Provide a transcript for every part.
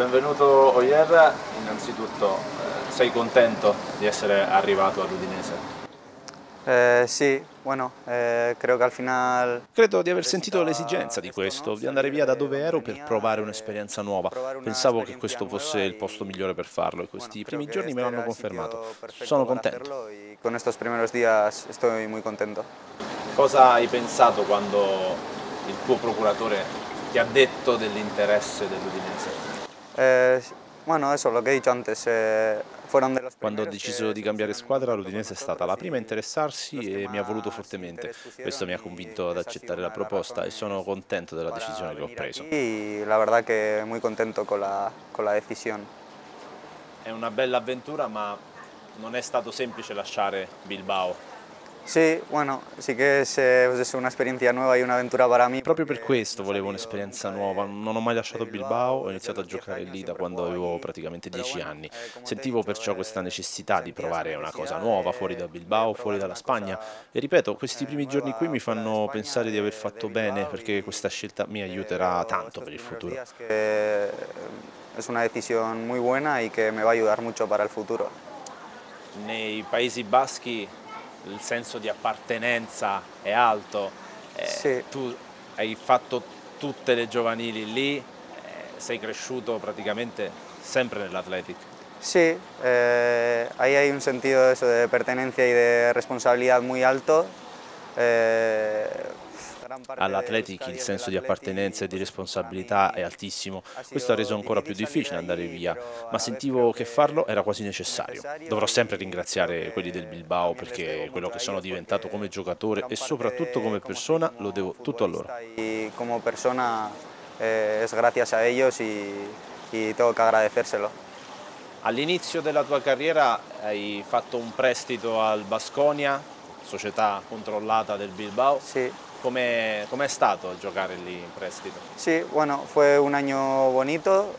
Benvenuto Oyer, innanzitutto sei contento di essere arrivato all'Udinese? Sì, bueno, creo que al final... Credo di aver sentito l'esigenza di questo, di andare via da dove ero per provare un'esperienza nuova. Pensavo che questo fosse il posto migliore per farlo e questi primi giorni me lo hanno confermato. Sono contento. Y con estos primeros días estoy muy contento. Cosa hai pensato quando il tuo procuratore ti ha detto dell'interesse dell'Udinese? Bueno, eso, lo que he dicho antes, fueron de los Quando ho primeros deciso que di se cambiare pusieron en squadra, contacto con l'Udinese è stata la nosotros prima a y interessarsi los que e mi ha voluto más fortemente. interés Questo pusieron mi ha y convinto ad esa ha sido accettare la una de las proposta e sono razones contento della para decisione che ho venir aquí preso. y la verdad que muy contento con la decisión. È una bella avventura, ma non è stato semplice lasciare Bilbao. Sí, bueno, sí que pues es una experiencia nueva y una aventura para mí. Proprio per Porque questo no he volevo salido un'esperienza nunca nuova, non ho mai lasciato de Bilbao, Bilbao, ho desde iniziato a los 10 giocare años lì da siempre quando juego avevo allí, praticamente pero 10 bueno, anni. como te he Sentivo dicho, perciò questa necessità di sentía esa provare una cosa necesidad nuova fuori da de Bilbao, fuori probar dalla una Spagna cosa e ripeto, questi primi giorni qui nueva mi fuera de fanno España, pensare di aver de fatto bene Bilbao perché questa scelta mi aiuterà veo tanto estos per il primeros futuro. días que es una decisión muy buena y que me va a ayudar mucho para el futuro. Nei Paesi Baschi il senso di appartenenza è alto, Sí, tu hai fatto tutte le giovanili lì, sei cresciuto praticamente sempre nell'Athletic. sí, ahí hay un sentido de eso, de pertenencia y de responsabilidad muy alto. Gran parte de All'Athletic Euskadi il es del senso di Athletic appartenenza y e di pues eso para responsabilità è mí altissimo. ha Questo ha reso sido ancora più difícil salir de difficile andare allí, via, pero a ma la vez creo sentivo che que farlo era quasi necessario. necesario Dovrò sempre y creo ringraziare quelli del que Bilbao también les perché debo quello mucho che a sono ellos diventato porque come giocatore gran e parte soprattutto de come cómo soy persona lo como devo tutto a loro. futbolista y como persona es gracias a ellos y tengo que agradecérselo. All'inizio della tua carriera hai fatto un prestito al Baskonia, società controllata del Bilbao. Sí. Com'è stato giocare lì in prestito? Sí, bueno, fue un año bonito,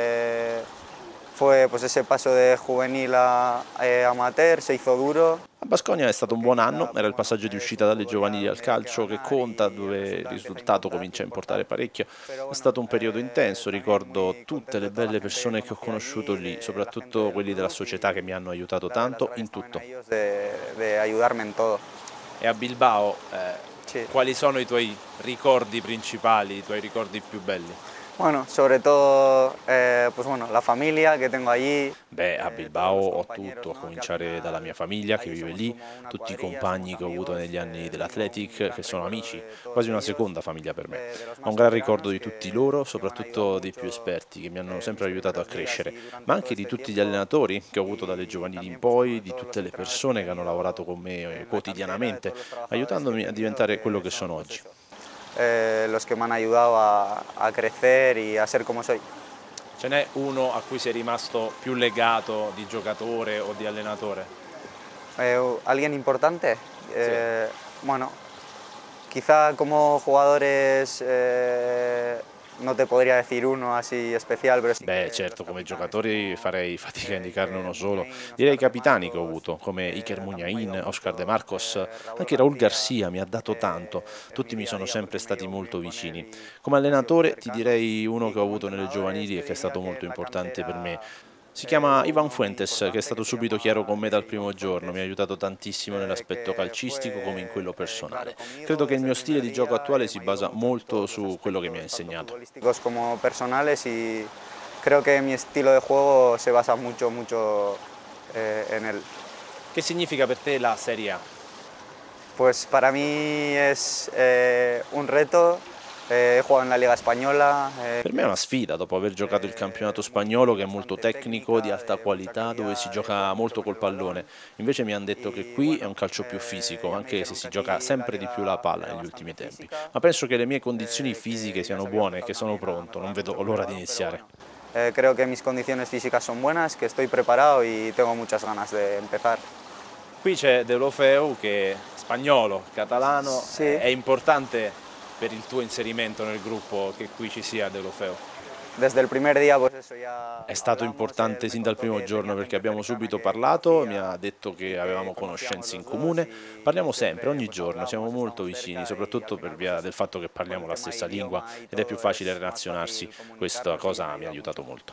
fue pues ese paso de juvenil a amateur, se hizo duro. A Baskonia è stato un Porque buon anno, quizá, era pues il bueno, passaggio di es uscita un dalle fútbol ya giovanili al donde hay que calcio che ganar conta, y el dove il resultado empieza a risultato comincia a importare parecchio. Pero È bueno, stato un periodo intenso, también ricordo muy tutte le contento de toda la belle gente que persone che ho conocí conosciuto allí, lì, de la gente soprattutto del quelli della club società che mi y hanno aiutato darle las tanto gracias in también a tutto. ellos de ayudarme en todo. E a Bilbao, Sí. quali sono i tuoi ricordi principali, i tuoi ricordi più belli? Bueno, sobre todo, pues bueno, la familia que tengo allí, Beh, a todos Bilbao los ho compañeros, tutto, a ¿no? Que al cominciare dalla final mia famiglia che allí vive somos lì, como una tutti i cuadrilla, somos compagni che ho avuto amigos, negli anni tengo un dell'Athletic, gran che sono recuerdo amici, de todos quasi una ellos, seconda famiglia per me. de los Ho un más gran ricordo veteranos di tutti loro, que me han ayudado soprattutto dei più mucho esperti, che mi hanno en mis sempre aiutato a primeros días crescere, y ma durante todo anche di este tutti gli tiempo allenatori che ho avuto dalle y giovanili in también pues bueno, poi, de di todos los tutte le entrenadores que he persone che hanno lavorato tenido con me en la cantera, de quotidianamente, todos los trabajadores que he aiutandomi a tenido diventare quello que che son sono pues oggi. eso, los que me han ayudado a crecer y a ser como soy. Ce n'è uno a cui sei rimasto più legato di giocatore o di allenatore? ¿Alguien importante? Sì. Bueno, quizá como jugadores no te podría decir uno así especial, pero sí Beh, que los certo, come capitanes como giocatori farei fatica a indicarne Iker uno solo. Muniain, Direi i Óscar de capitani che ho Marcos, avuto, come Iker también me ha Muniain, ayudado Oscar De mucho, Marcos, Raúl anche Raúl García, Garcia mi ha dato tanto. en mi Tutti mi día a sono día sempre porque me stati llevo muy molto bien con él vicini. y Come ha sido muy allenatore ti cercano. direi uno Y che ho como avuto nelle entrenadores giovanili e te che è diría stato que molto en la importante per me. cantera Si chiama hubo Ivan uno muy Fuentes, che è importante stato que se subito chiaro con llama me dal Ivan primo giorno, mi ha Fuentes, aiutato tantissimo nell'aspetto que calcistico come in quello fue claro personale. Credo conmigo che il desde mio el stile primer di gioco día, attuale si me ayudó basa mucho en molto todos los su quello che mi ha aspectos, tanto insegnato. futbolísticos como personales y creo que mi estilo de juego se basa mucho en él. Che significa per te la Serie A? Pues para mí es un reto, he jugado en la Liga Española. Per me è una sfida, dopo aver giocato il campionato spagnolo che è molto Bastante tecnico, di técnica, alta de mucha qualità, dove si calidad, de jugar gioca mucho molto con col el balón. pallone. Invece mi hanno detto che Y qui è bueno, un calcio più fisico, ya me anche se dijeron si que gioca aquí la sempre di più la liga palla era negli bastante ultimi tempi. física, Ma penso che le mie condizioni fisiche que ya siano se había buone e che empezado sono también a pronto, non mejorar vedo mucho con el l'ora di balón, pero iniziare. bueno, creo que mis condiciones físicas son buenas, que estoy preparado y tengo muchas ganas de empezar. Qui c'è Deulofeu che è spagnolo, catalano, Sí. è importante per il tuo inserimento nel gruppo che qui ci sia Deulofeu? Desde el primer día, pues eso ya È stato hablamos, él importante me sin dal contó primo que tenía giorno perché gente abbiamo cercana subito que parlato, mi ha conocía detto y che que avevamo conocíamos conoscenze in los dos comune. y Parliamo sempre, siempre ogni pues giorno, siamo hablamos, molto estamos vicini, cerca y al soprattutto per final pues via del eso, fatto che por parliamo el la tema de stessa lingua idioma y ed è più todo facile es más relazionarsi. fácil comunicarnos Questa y me cosa mi ha ayuda aiutato mucho. molto.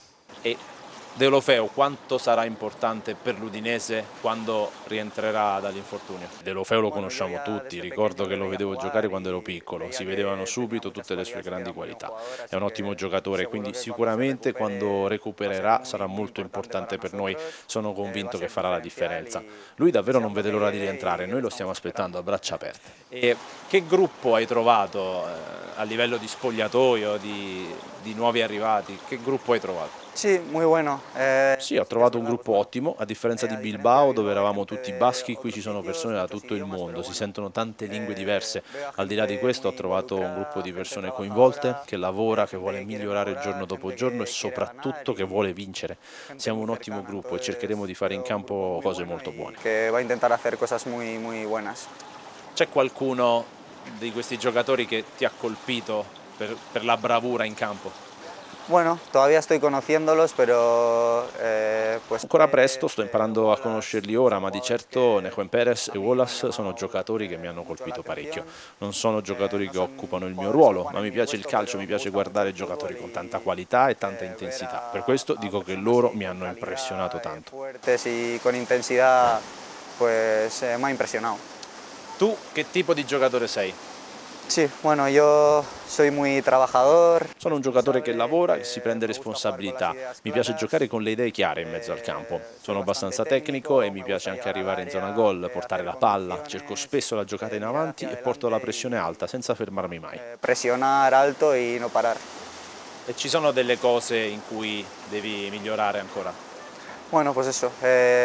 E Deulofeu quanto sarà importante per l'Udinese quando rientrerà dall'infortunio? Deulofeu lo conosciamo tutti, ricordo che lo vedevo giocare quando ero piccolo, si vedevano subito tutte le sue grandi qualità. È un ottimo giocatore, quindi sicuramente quando recupererà sarà molto importante per noi, sono convinto che farà la differenza. Lui davvero non vede l'ora di rientrare, noi lo stiamo aspettando a braccia aperte. E che gruppo hai trovato a livello di spogliatoio, di nuovi arrivati? Che gruppo hai trovato? Sì, muy bueno. Sì, ho trovato un gruppo ottimo, a differenza di Bilbao dove eravamo tutti baschi, qui ci sono persone da tutto il mondo, si sentono tante lingue diverse. Al di là di questo ho trovato un gruppo di persone coinvolte, che lavora, che vuole migliorare giorno dopo giorno e soprattutto che vuole vincere. Siamo un ottimo gruppo e cercheremo di fare in campo cose molto buone. Che va a intentar hacer cosas muy, muy buenas. C'è qualcuno di questi giocatori che ti ha colpito per la bravura in campo? Bueno, todavía estoy conociéndolos, pero pues Ancora presto, sto imparando a conoscerli ora, ma di certo Nejuen Perez e Wallace sono giocatori che mi hanno colpito parecchio. Non sono giocatori che occupano il mio ruolo, ma mi piace il calcio, mi piace guardare giocatori con tanta qualità e tanta intensità. Per questo dico che loro mi hanno impressionato tanto. Fuertes y con intensidad, pues me ha impresionado. Tu che tipo di giocatore sei? Sí, bueno, yo soy muy trabajador. Sono un giocatore che lavora e si prende responsabilità. Mi piace giocare con le idee chiare in mezzo al campo. Sono abbastanza tecnico e mi piace anche arrivare in zona gol, portare la palla. Cerco spesso la giocata in avanti e porto la pressione alta senza fermarmi mai. Presionar alto y no parar. E ci sono delle cose in cui devi migliorare ancora? Bueno, pues eso.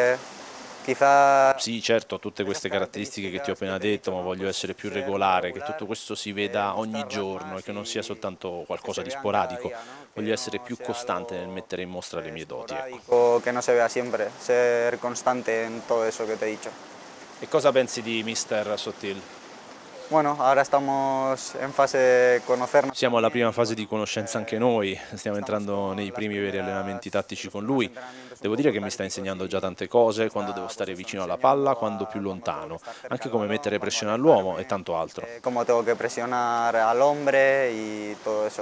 Quizá... Sì, certo, ho tutte queste caratteristiche che ti ho appena detto, ma voglio essere più regolare, che tutto questo si veda ogni giorno e che non sia soltanto qualcosa di sporadico. Voglio essere più costante nel mettere in mostra le mie doti. Ecco. Que no se vea siempre, ser constante en todo eso que te he dicho. E cosa pensi di Mister Sottil? Bueno, ahora estamos en fase conocernos. Siamo alla prima fase di conoscenza anche noi, stiamo entrando nei primi veri allenamenti tattici con lui. Devo dire che mi sta insegnando già tante cose, quando devo stare vicino alla palla, quando più lontano, anche come mettere pressione all'uomo e tanto altro. Come tengo che pressionare all'ombre e tutto eso.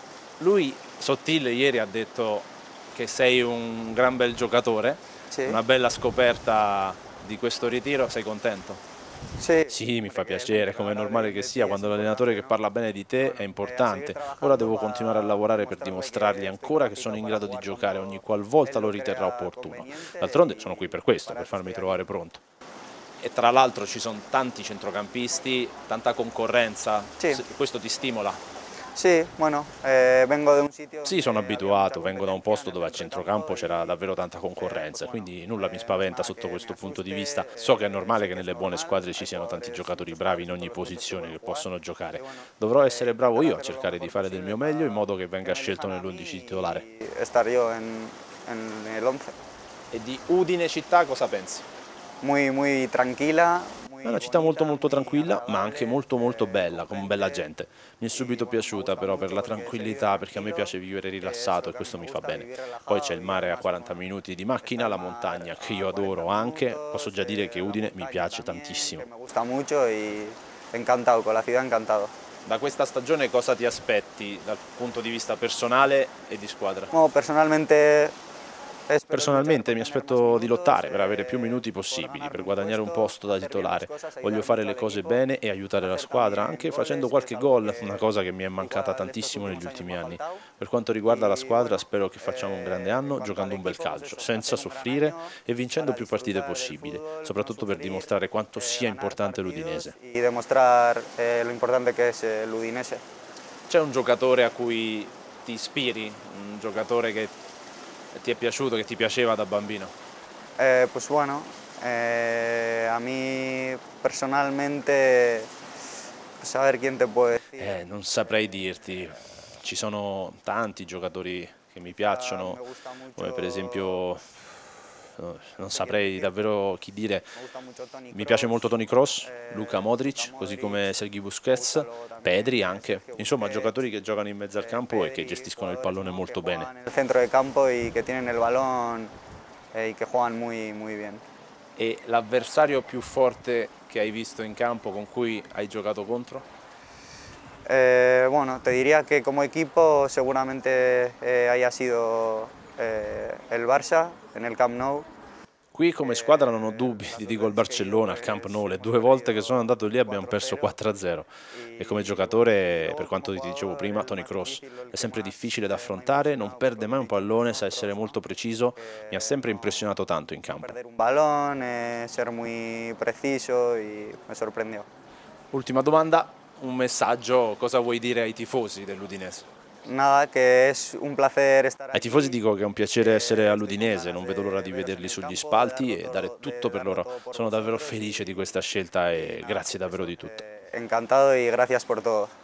Lui, Sottil, ieri ha detto che sei un gran bel giocatore, Sì. Una bella scoperta di questo ritiro, sei contento? Sì, mi fa piacere, come è normale che sia, quando l'allenatore che parla bene di te è importante. Ora devo continuare a lavorare per dimostrargli ancora che sono in grado di giocare ogni qualvolta lo riterrà opportuno. D'altronde sono qui per questo, per farmi trovare pronto. E tra l'altro ci sono tanti centrocampisti, tanta concorrenza, Sì. Questo ti stimola? Sì, bueno, vengo da un sitio... Sì, sono abituato, vengo da un posto dove a centrocampo c'era davvero tanta concorrenza, quindi nulla mi spaventa sotto questo punto di vista. So che è normale che nelle buone squadre ci siano tanti giocatori bravi in ogni posizione che possono giocare. Dovrò essere bravo io a cercare di fare del mio meglio in modo che venga scelto nell'11 titolare. Estar io nell'11. E di Udine città cosa pensi? Muy tranquilla. È una città molto tranquilla, ma anche molto bella, con bella gente. Mi è subito piaciuta però per la tranquillità, perché a me piace vivere rilassato e questo mi fa bene. Poi c'è il mare a 40 minuti di macchina, la montagna che io adoro anche. Posso già dire che Udine mi piace tantissimo. Mi gusta molto e encantado, con la città encantado. Da questa stagione cosa ti aspetti dal punto di vista personale e di squadra? No, personalmente Personalmente mi aspetto di lottare per avere più minuti possibili, per guadagnare un posto da titolare. Voglio fare le cose bene e aiutare la squadra, anche facendo qualche gol, una cosa che mi è mancata tantissimo negli ultimi anni. Per quanto riguarda la squadra, spero che facciamo un grande anno giocando un bel calcio, senza soffrire e vincendo più partite possibili, soprattutto per dimostrare quanto sia importante l'Udinese. E dimostrare lo importante che è l'Udinese. C'è un giocatore a cui ti ispiri, un giocatore che ti è piaciuto, che ti piaceva da bambino? Pues bueno, a mí personalmente, saber quién te puede decir. Non saprei dirti, ci sono tanti giocatori che mi piacciono, come per esempio, non saprei davvero chi dire, mi piace molto Toni Kroos, Luka Modric, così come Sergi Busquets, Pedri anche, insomma giocatori che giocano in mezzo al campo e che gestiscono il pallone molto bene. Nel centro del campo e che tienen el balón e che giocano muy bien. E l'avversario più forte che hai visto in campo, con cui hai giocato contro? Bueno, te diría que como equipo seguramente haya sido el Barça en el Camp Nou. Qui come squadra non ho dubbi, ti dico il Barcellona, al Camp Nou, le 2 volte che sono andato lì abbiamo perso 4-0 e come giocatore, per quanto ti dicevo prima, Toni Kroos, è sempre difficile da affrontare, non perde mai un pallone, sa essere molto preciso, mi ha sempre impressionato tanto in campo. Perder un balón, ser muy preciso y me sorprendió. Ultima domanda, un messaggio, cosa vuoi dire ai tifosi dell'Udinese? Nada, que es un placer estar Ai aquí. tifosi dico che è un piacere essere all'Udinese, non vedo l'ora di vederli sugli spalti e dare tutto per loro. Sono davvero felice di questa scelta e grazie davvero di tutto. Encantado y gracias por todo.